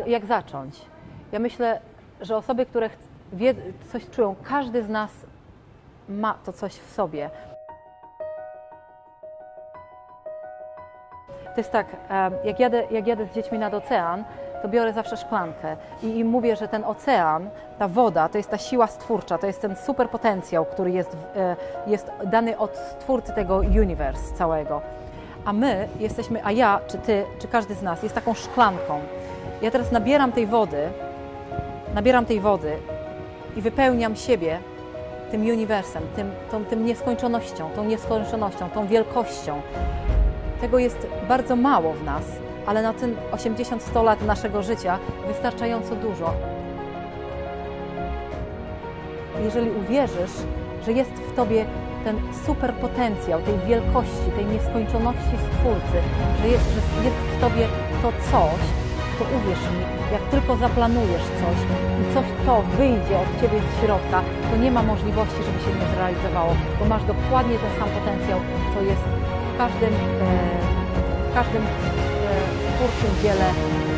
Jak zacząć? Ja myślę, że osoby, które coś czują, każdy z nas ma to coś w sobie. To jest tak, jak jadę z dziećmi nad ocean, to biorę zawsze szklankę i im mówię, że ten ocean, ta woda, to jest ta siła stwórcza, to jest ten super potencjał, który jest dany od stwórcy tego universe całego. A my jesteśmy, a ja, czy ty, czy każdy z nas jest taką szklanką. Ja teraz nabieram tej wody i wypełniam siebie tym uniwersem, tym nieskończonością, tą wielkością. Tego jest bardzo mało w nas, ale na tym 80-100 lat naszego życia wystarczająco dużo. Jeżeli uwierzysz, że jest w tobie ten super potencjał tej wielkości, tej nieskończoności Stwórcy, że jest w tobie to coś, to uwierz mi, jak tylko zaplanujesz coś i coś to wyjdzie od ciebie z środka, to nie ma możliwości, żeby się nie zrealizowało, bo masz dokładnie ten sam potencjał, co jest w każdym twórczym dziele